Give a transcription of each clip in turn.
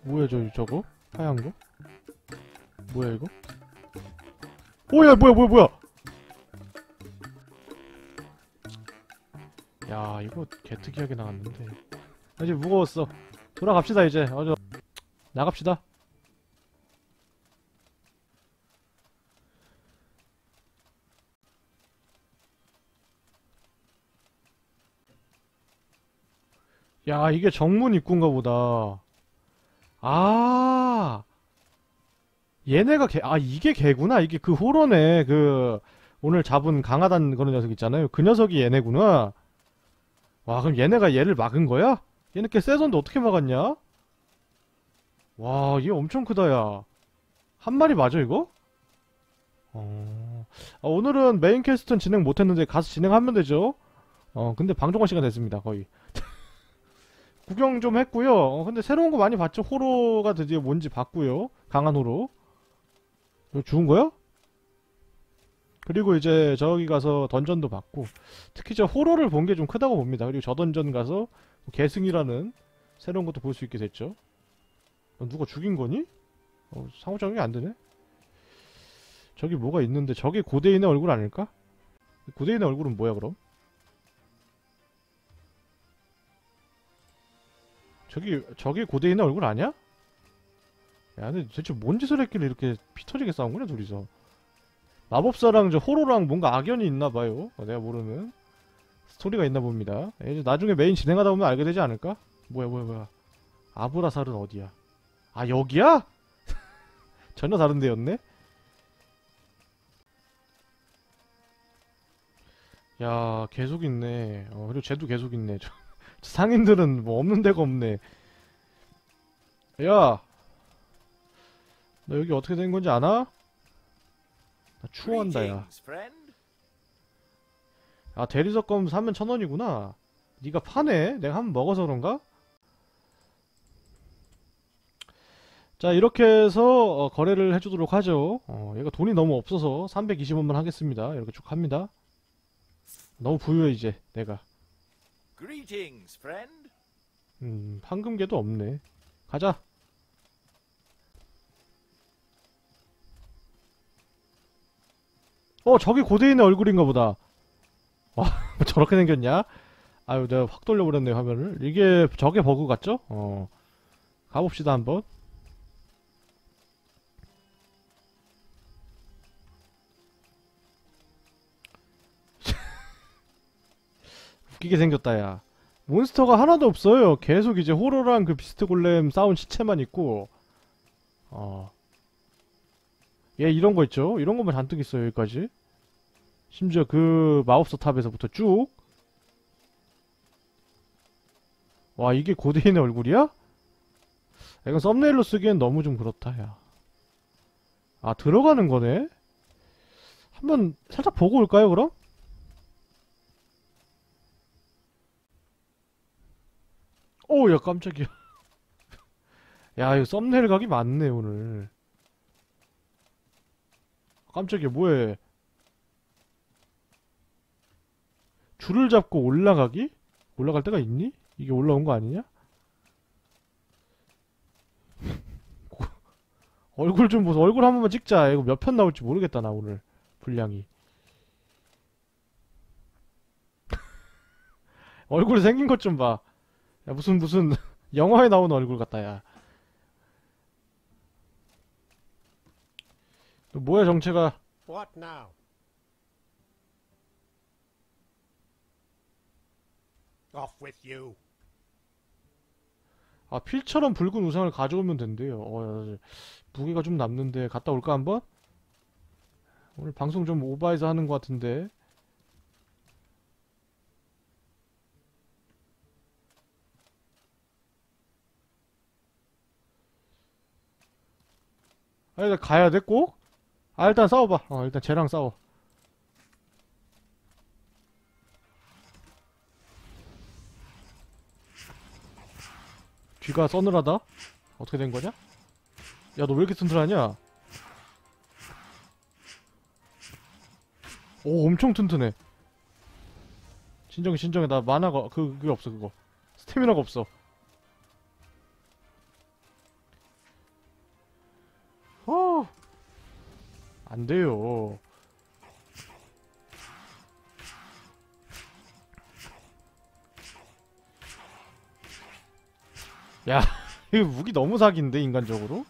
뭐야 저거? 하얀 거? 뭐야 이거? 오야 뭐야 야 이거 개특이하게 나왔는데 이제 무거웠어. 돌아갑시다 이제. 나갑시다. 야 이게 정문 입구인가 보다. 아 얘네가 이게 개구나. 이게 그 호러네. 그 오늘 잡은 강하단 그런 녀석 있잖아요. 그 녀석이 얘네구나. 와 그럼 얘네가 얘를 막은 거야? 얘네 꽤 세던데 어떻게 막았냐? 와 얘 엄청 크다 야. 한 마리 맞아 이거? 오늘은 메인 퀘스트는 진행 못했는데 가서 진행하면 되죠. 근데 방종할 시간 됐습니다 거의. 구경 좀 했고요. 근데 새로운 거 많이 봤죠. 호러가 드디어 뭔지 봤고요. 강한 호러. 이거 죽은 거야? 그리고 이제 저기 가서 던전도 봤고, 특히 저 호러를 본 게 좀 크다고 봅니다. 그리고 저 던전 가서 계승이라는 새로운 것도 볼 수 있게 됐죠. 누가 죽인 거니? 상호작용이 안 되네. 저기 뭐가 있는데 저게 고대인의 얼굴 아닐까? 고대인의 얼굴은 뭐야 그럼? 저기 고대인의 얼굴 아니야? 야 근데 대체 뭔 짓을 했길래 이렇게 피 터지게 싸운 거냐 둘이서. 마법사랑 저 호로랑 뭔가 악연이 있나봐요. 내가 모르는 스토리가 있나 봅니다. 이제 나중에 메인 진행하다 보면 알게 되지 않을까? 뭐야. 아브라살은 어디야? 아 여기야? 전혀 다른 데였네? 야 계속 있네. 그리고 쟤도 계속 있네. 저 상인들은 뭐 없는 데가 없네. 야! 너 여기 어떻게 된 건지 아나? 나 추워한다 야. 아 대리석검 사면 1,000원이구나. 니가 파네? 내가 한번 먹어서 그런가? 자 이렇게 해서 거래를 해주도록 하죠. 얘가 돈이 너무 없어서 320원만 하겠습니다. 이렇게 쭉 합니다. 너무 부유해 이제 내가. 황금계도 없네. 가자. 저기 고대인의 얼굴인가 보다. 와 저렇게 생겼냐? 아유 내가 확 돌려버렸네 화면을. 이게 저게 버그 같죠? 가봅시다 한번. 웃기게 생겼다 야. 몬스터가 하나도 없어요. 계속 이제 호러랑 그 비스트 골렘 싸운 시체만 있고. 얘 이런 거 있죠? 이런 것만 잔뜩 있어요 여기까지. 심지어 그 마법사 탑에서부터 쭉. 와 이게 고대인의 얼굴이야? 이건 썸네일로 쓰기엔 너무 좀 그렇다 야. 아 들어가는 거네? 한번 살짝 보고 올까요 그럼? 야 깜짝이야. 야 이거 썸네일 각이 많네 오늘. 깜짝이야 뭐해. 줄을 잡고 올라가기? 올라갈 데가 있니? 이게 올라온 거 아니냐? 얼굴 좀 보소. 얼굴 한 번만 찍자. 이거 몇 편 나올지 모르겠다 나 오늘 분량이. 얼굴 생긴 것 좀 봐. 야 무슨 영화에 나오는 얼굴 같다 야. 또 뭐야 정체가. What now? Off with you. 아 필처럼 붉은 우상을 가져오면 된대요. 무게가 좀 남는데 갔다 올까 한번? 오늘 방송 좀 오바해서 하는 것 같은데. 아 일단 가야 돼 꼭? 아 일단 싸워봐. 일단 쟤랑 싸워. 뒤가 서늘하다? 어떻게 된 거냐? 야 너 왜 이렇게 튼튼하냐? 오 엄청 튼튼해. 진정해 나 만화가 그게 없어 그거. 스태미나가 없어. 안 돼요. 야, 이거 무기 너무 사기인데, 인간적으로?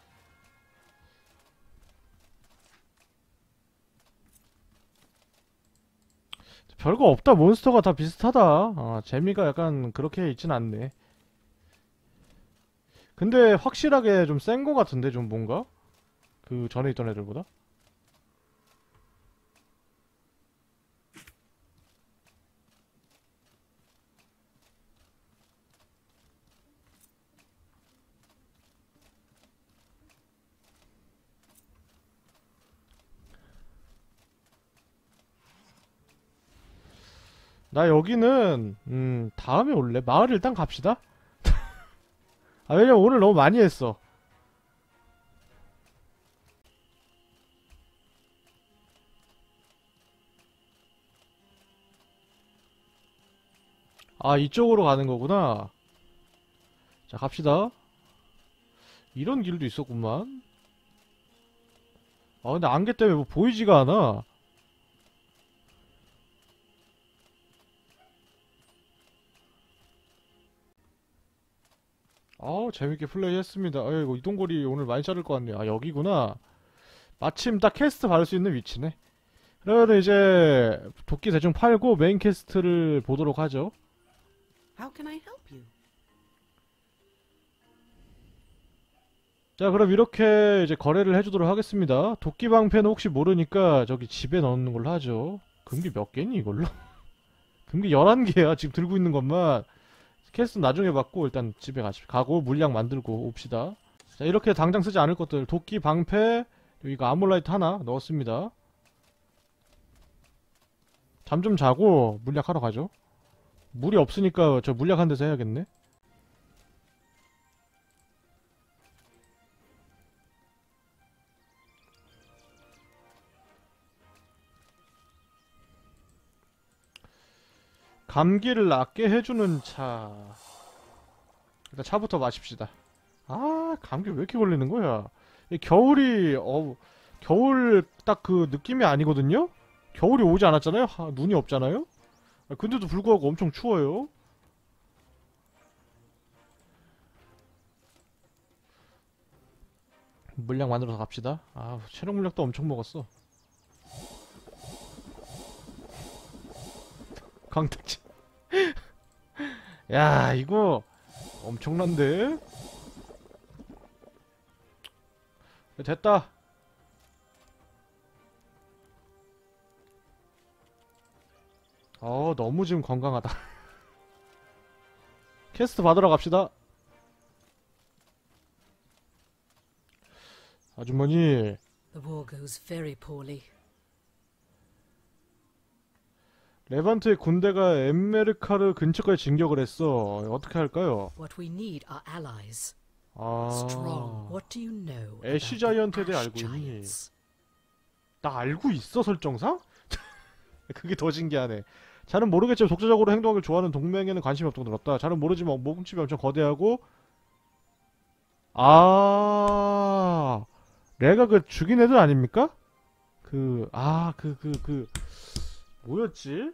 별거 없다. 몬스터가 다 비슷하다. 재미가 약간 그렇게 있진 않네. 근데 확실하게 좀 센 거 같은데, 좀 뭔가? 그 전에 있던 애들보다? 나 여기는 다음에 올래. 마을 일단 갑시다. 왜냐면 오늘 너무 많이 했어. 이쪽으로 가는 거구나. 자, 갑시다. 이런 길도 있었구만. 근데 안개 때문에 뭐 보이지가 않아. 재밌게 플레이했습니다. 이거 이동거리 오늘 많이 자를 것 같네요. 여기구나. 마침 딱 퀘스트 받을 수 있는 위치네. 그러면 이제 도끼 대충 팔고 메인 퀘스트를 보도록 하죠. How can I help you? 자, 그럼 이렇게 이제 거래를 해주도록 하겠습니다. 도끼 방패는 혹시 모르니까 저기 집에 넣는 걸로 하죠. 금기 몇 개니 이걸로? 금기 11개야 지금 들고 있는 것만. 퀘스트 나중에 받고 일단 집에 가고 물약 만들고 옵시다. 자, 이렇게 당장 쓰지 않을 것들 도끼 방패 그리고 이거 아몰라이트 하나 넣었습니다. 잠 좀 자고 물약하러 가죠. 물이 없으니까 저 물약한 데서 해야겠네. 감기를 낫게 해주는 차. 일단 차부터 마십시다. 감기 왜 이렇게 걸리는 거야? 겨울이 겨울 딱 그 느낌이 아니거든요? 겨울이 오지 않았잖아요? 눈이 없잖아요? 근데도 불구하고 엄청 추워요. 물약 만들어서 갑시다. 체력 물약도 엄청 먹었어. 강택지. 야, 이거 엄청난데? 됐다. 너무 지금 건강하다. 퀘스트 받으러 갑시다. 아주머니, The war goes very poorly. 레반트의 군대가 엠메르카르 근처까지 진격을 했어. 어떻게 할까요? What we need are allies. 아, Strong. What do you know 애쉬 about the 자이언트에 대해 Ash 알고 있니? Giants? 나 알고 있어, 설정상? 그게 더 신기하네. 잘은 모르겠지만 독자적으로 행동하길 좋아하는 동맹에는 관심이 없다고 들었다. 잘은 모르지만 몸집이 엄청 거대하고 내가 그 죽인 애들 아닙니까? 뭐였지?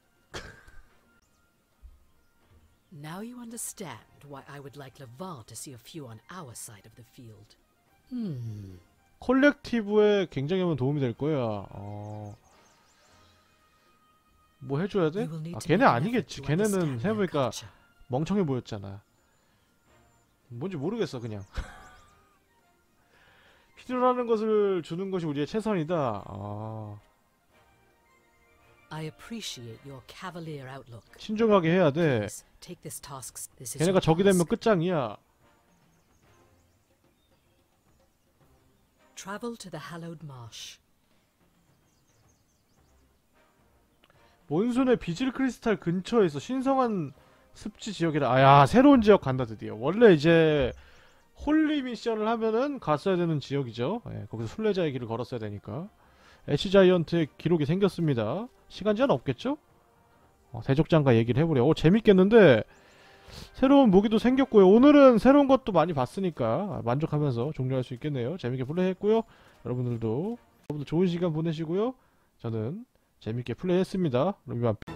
Now you understand why I would like Laval to see a few on our side of the field. 콜렉티브에 굉장히 하면 도움이 될 거야. 뭐 해줘야 돼? You will need to 걔네 make an effort 아니겠지. to 걔네는 understand their 생각해보니까 culture. 멍청해 보였잖아. 뭔지 모르겠어 그냥. 필요로 하는 것을 주는 것이 우리의 최선이다. I appreciate your cavalier outlook. 신중하게 해야 돼. Please, take this task. This is 걔네가 your 적이 되면 task. 끝장이야. Travel to the hallowed marsh. 몬순의 비질 크리스탈 근처에서 신성한 습지 지역이라. 새로운 지역 간다 드디어. 원래 이제 홀리 미션을 하면은 갔어야 되는 지역이죠. 거기서 순례자의 길을 걸었어야 되니까. 애쉬 자이언트의 기록이 생겼습니다. 시간 제한 없겠죠? 대족장과 얘기를 해보려. 재밌겠는데 새로운 무기도 생겼고요. 오늘은 새로운 것도 많이 봤으니까 만족하면서 종료할 수 있겠네요. 재밌게 플레이했고요. 여러분들도 여러분들 좋은 시간 보내시고요. 저는 재밌게 플레이했습니다. 그럼 이만